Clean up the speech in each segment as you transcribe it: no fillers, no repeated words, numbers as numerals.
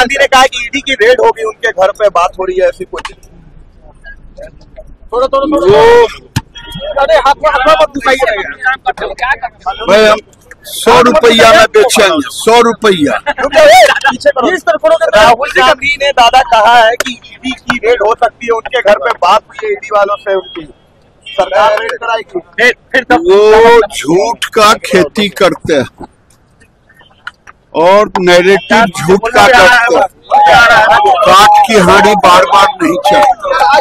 गांधी ने कहा कि ईडी की रेड होगी उनके घर पे, बात हो रही है ऐसी कुछ। थोड़ा अरे हाथ में मत घुसाइए। भाई हम 100 रुपया में बेचेंगे, 100 रुपया। राहुल गांधी ने दादा कहा है कि ईडी की रेड हो सकती है उनके घर पे, बात हुई है ईडी वालों से, उनकी सरकार रेड कराएगी। वो झूठ का खेती करते हैं और नैरेटिव झूठ का करते हैं। काट की हांडी बार बार नहीं चलती।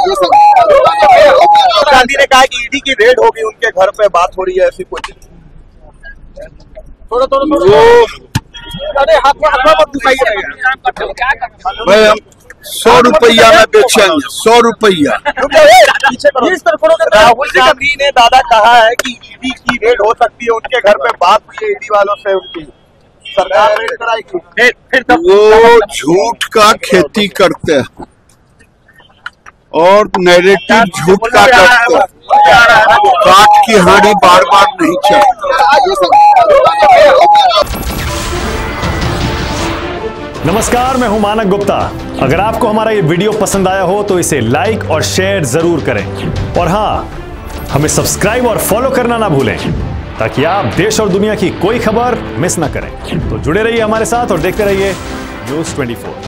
गांधी ने कहा कि ईडी की रेड होगी उनके घर पे, बात हो रही है ऐसी कुछ। थोड़ा अरे हाथ में मत घुसाइए। भाई हम 100 रुपया में बेचेंगे, 100 रुपया। राहुल गांधी ने दादा कहा है कि ईडी की रेड हो सकती है उनके घर पे, बात हुई है ईडी वालों से, उनकी सरकार रेड कराएगी। वो झूठ का खेती करते हैं और नैरेटिव झूठ का करते हैं। काट की हांडी बार बार नहीं चलती। नमस्कार, मैं हूं मानक गुप्ता। अगर आपको हमारा ये वीडियो पसंद आया हो तो इसे लाइक और शेयर जरूर करें और हाँ, हमें सब्सक्राइब और फॉलो करना ना भूलें ताकि आप देश और दुनिया की कोई खबर मिस ना करें। तो जुड़े रहिए हमारे साथ और देखते रहिए News 24।